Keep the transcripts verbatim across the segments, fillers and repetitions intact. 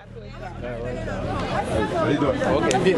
Ok, bis.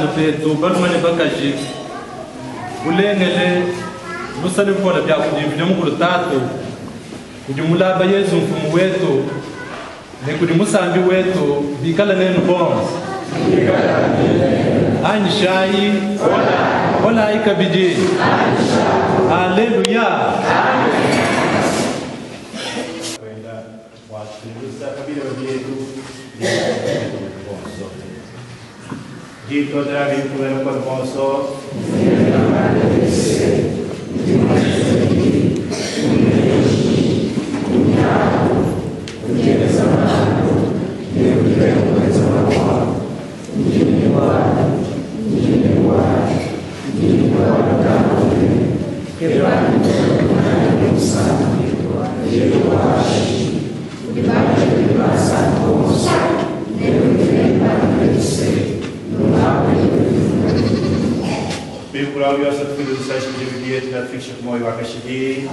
tano peto balumane bakaji ulengele lusale mpola bya kujivile mukulu tato kujumulaba Yesu mfumu wetu ne kujimusambi wetu bikala nenu bons anshai ola ola ikabiji haleluya kwenda wasikiliza kabila yetu Dito della virtù del corposo Claudio, als het voor de sessie divideert, dat vind ik mooi waar je die.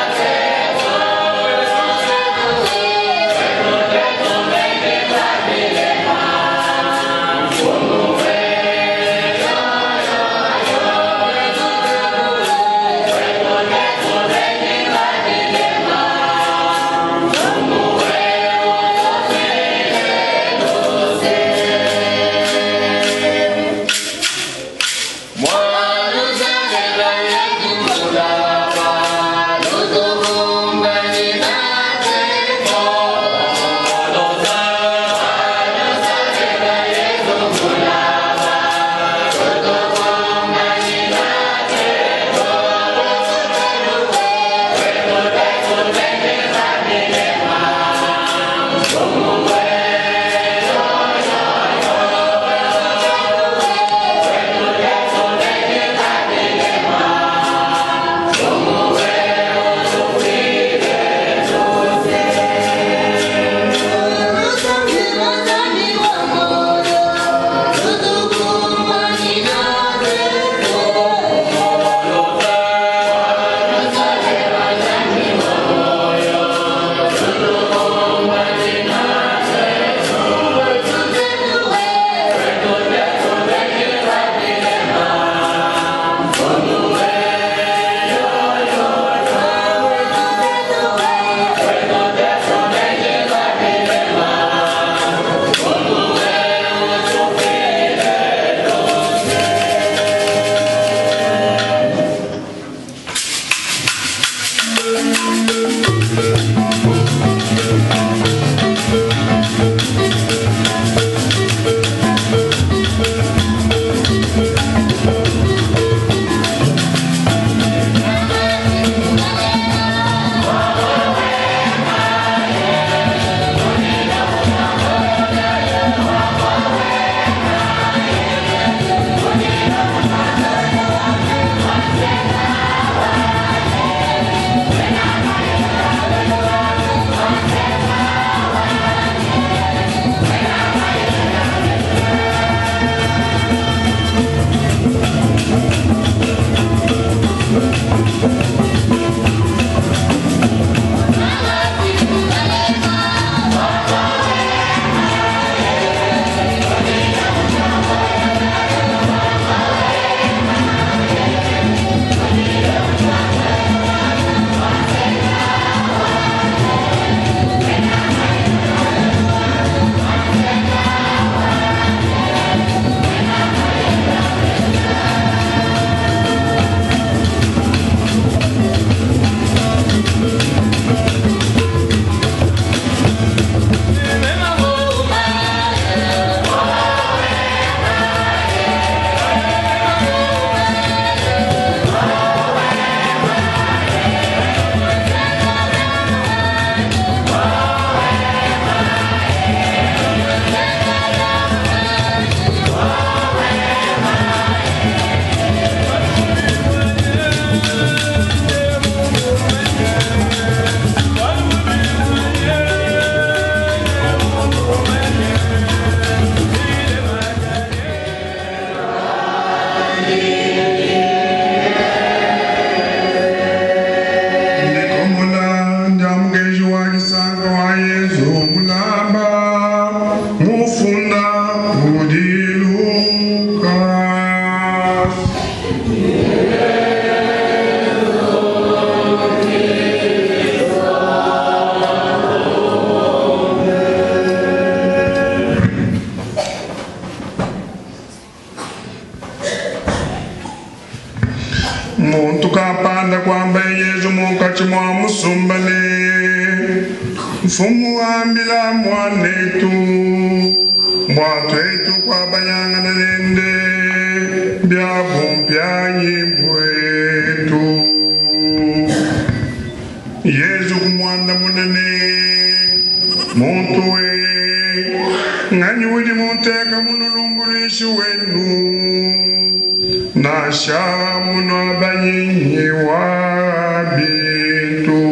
Amen. chimwa musumbane mfumu ambila mwanetu mwatwetu kwa bayanga nende bya bumpya nyibwetu Yesu kumwanda munene muntu we ngani wili munteka munulumbulishi wenu nasha muno abanyinyi wabitu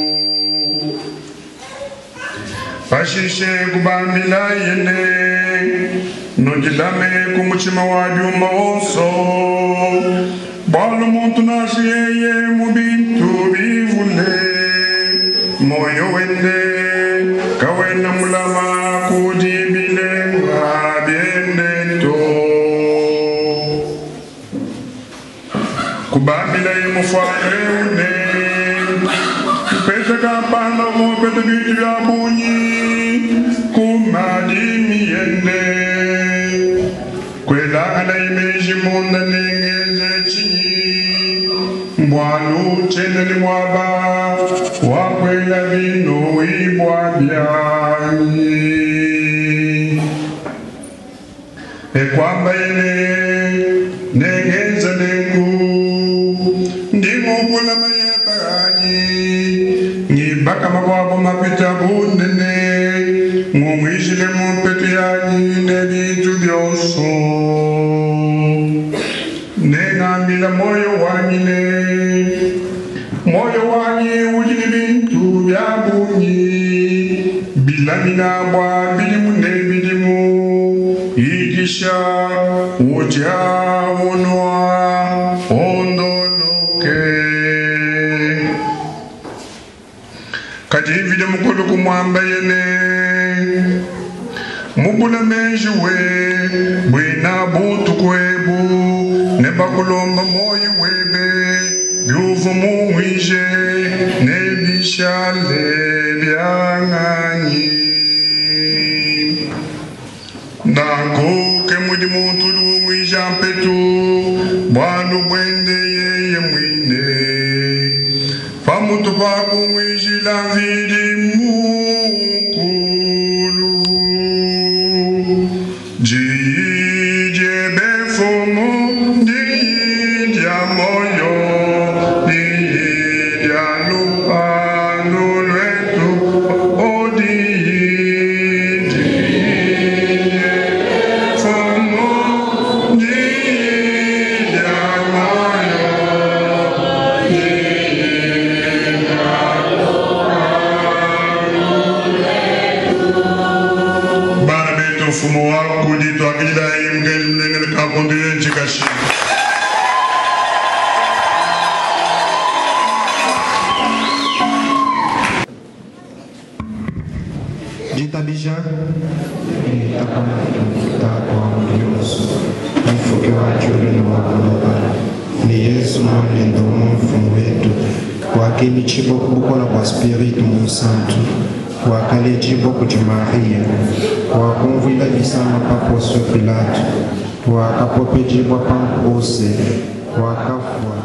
Pashishe kubambila yene nojilame kumuchima wabyuma oso Balo muntu nasi yeye mubintu bivule Moyo wende kawena mulama kujibile ngabiende to Kubambila yemufane une Pese kampana mupete bitu ya bunyi Kumadimi yende Kwela ala imeji munda nengeze chini Mbwalu chene ni mwaba Wakwela vino ibwa biani Ekwamba ile nengeze nengu Ndimo kula mayebani Nibaka mabwabo mapita bunene Mumishile mumpetu yani nebitu bioso Nengamila moyo wanyile Moyo wanyi ujini bintu byabunyi Bilamina mwa bilimu ne bilimu Ikisha uja unwa ondoloke Kadivide mukulu kumwamba yene Mubula menjuwe Bwina butu kwebu Nebakulomba moyi webe Byuvu muwije Nebishale byanganyi Nako kemudi muntu lumwija mpetu Bwanu bwende yeye mwine Pamutu paku mwijila vidi mukulu Jije befumu Didia moyo Didia lupa lulwetu Odi Jije befumu Didia moyo Fumo wako dito akijida imgeni mlengele kakonduye nchikashi Dita bija Takwa mlioso Mfuke wachuri na wakuloba Ni Yesu mwamendo mfumu wetu Wakini chibo kubukola kwa spiritu msantu Wakale chibo kuchimaria Wakumvila bisama papo Pilato Wakapope chibo pampose Wakafwa